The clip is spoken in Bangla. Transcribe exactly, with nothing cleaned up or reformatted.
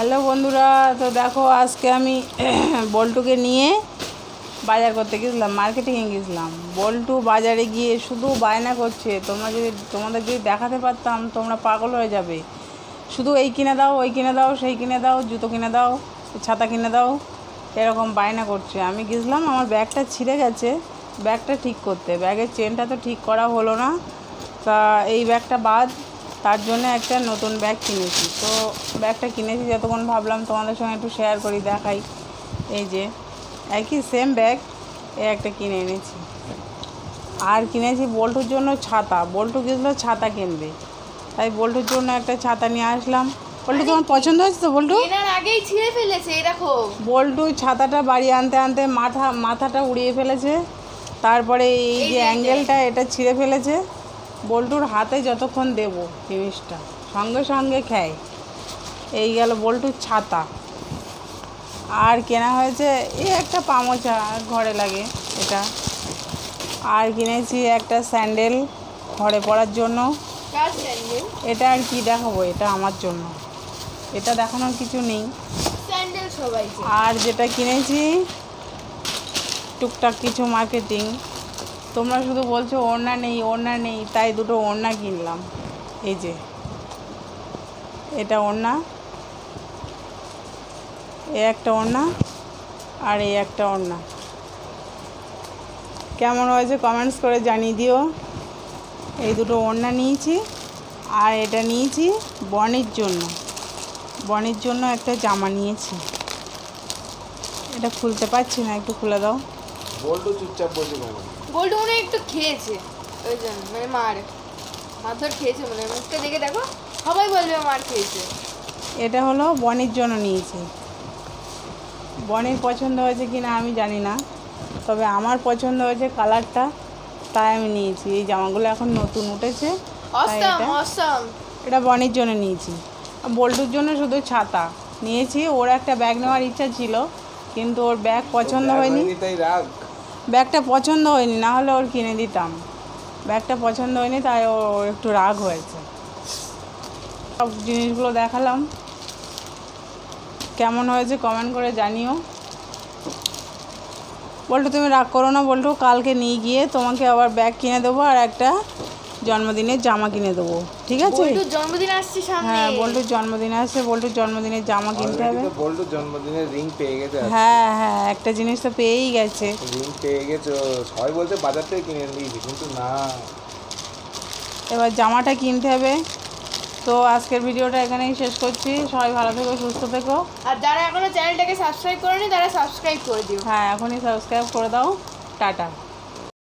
হ্যালো বন্ধুরা, তো দেখো আজকে আমি বল্টুকে নিয়ে বাজার করতে গেছিলাম, মার্কেটিংয়ে গেছিলাম। বল্টু বাজারে গিয়ে শুধু বায়না করছে, তোমরা যদি তোমাদের যদি দেখাতে পারতাম তোমরা পাগল হয়ে যাবে। শুধু এই কিনে দাও, ওই কিনে দাও, সেই কিনে দাও, জুতো কিনে দাও, ছাতা কিনে দাও, এরকম বায়না করছে। আমি গেছিলাম, আমার ব্যাগটা ছিঁড়ে গেছে, ব্যাগটা ঠিক করতে। ব্যাগের চেনটা তো ঠিক করা হলো না, তা এই ব্যাগটা বাদ, তার জন্য একটা নতুন ব্যাগ কিনেছি। তো ব্যাগটা কিনেছি যতক্ষণ ভাবলাম তোমাদের সঙ্গে একটু শেয়ার করি, দেখাই। এই যে একই সেম ব্যাগ, এই একটা কিনে এনেছি। আর কিনেছি বল্টুর জন্য ছাতা। বল্টু গেছিলো ছাতা কিনবে, তাই বল্টুর জন্য একটা ছাতা নিয়ে আসলাম। বল্টু তোমার পছন্দ হয়েছে তো? বল্টু আগেই ছিঁড়ে ফেলেছে, এরকম। বল্টু ছাতাটা বাড়ি আনতে আনতে মাথা মাথাটা উড়িয়ে ফেলেছে, তারপরে এই যে অ্যাঙ্গেলটা এটা ছিঁড়ে ফেলেছে। বল্টুর হাতে যতক্ষণ দেবো জিনিসটা সঙ্গে সঙ্গে খায়। এই গেল বল্টুর ছাতা। আর কেনা হয়েছে এই একটা পামোচা, ঘরে লাগে এটা। আর কিনেছি একটা স্যান্ডেল ঘরে পরার জন্য। এটা আর কি দেখাবো, এটা আমার জন্য, এটা দেখানোর কিছু নেই। স্যান্ডেল সবাই। আর যেটা কিনেছি টুকটাক কিছু মার্কেটিং। তোমরা শুধু বলছো ওড়না নেই, ওড়না নেই, তাই দুটো ওড়না কিনলাম। এই যে এটা ওড়না, এ একটা ওড়না, আর এই একটা ওড়না। কেমন হয়েছে কমেন্টস করে জানিয়ে দিও। এই দুটো ওড়না নিয়েছি, আর এটা নিয়েছি বনির জন্য। বনির জন্য একটা জামা নিয়েছি, এটা খুলতে পারছি না, একটু খুলে দাও। বল্টু চুপচাপ বসে গেল। বল্টু মনে একটু খেয়েছে, ওই জন্য মানে মার মার ধর খেয়েছে, মানে মুখটা দেখে দেখো, সবাই বলবে মার খেয়েছে। এটা হলো বনির জন্য নিয়েছি। বনির পছন্দ হয়েছে কি না আমি জানি না, তবে আমার পছন্দ হয়েছে কালারটা, তাই আমি নিয়েছি। এই জামাগুলো এখন নতুন উঠেছে, তাই এটা এটা বনির জন্য নিয়েছি। বল্টুর জন্য শুধু ছাতা নিয়েছি। ওর একটা ব্যাগ নেওয়ার ইচ্ছা ছিল, কিন্তু ওর ব্যাগ পছন্দ হয়নি, তাই রাগ। ব্যাগটা পছন্দ হয়নি, না হলে ওর কিনে দিতাম। ব্যাগটা পছন্দ হয়নি, তাই ও একটু রাগ হয়েছে। সব জিনিসগুলো দেখালাম, কেমন হয়েছে কমেন্ট করে জানিও। বল্টু তুমি রাগ করো না বল্টু, কালকে নিয়ে গিয়ে তোমাকে আবার ব্যাগ কিনে দেবো আর একটা জন্মদিনের জামা কিনে দেবো, ঠিক আছে? বল্টুর জন্মদিন আসছে সামনে। হ্যাঁ, বল্টুর জন্মদিন আসছে, বল্টুর জন্মদিনের জামা কিনতে হবে। বল্টুর জন্মদিনের রিং পেয়ে গেছে। হ্যাঁ হ্যাঁ, একটা জিনিস তো পেয়েই গেছে। রিং পেয়ে গেছে, সবাই বলছে বাজার থেকে কিনে নিয়েছি, কিন্তু না, এবার জামাটা কিনতে হবে। তো আজকের ভিডিওটা এখানেই শেষ করছি। সবাই ভালো থেকো, সুস্থ থেকো। আর যারা এখনো চ্যানেলটাকে সাবস্ক্রাইব করেনি তারা সাবস্ক্রাইব করে দিও। হ্যাঁ, এখনই সাবস্ক্রাইব করে দাও। টাটা।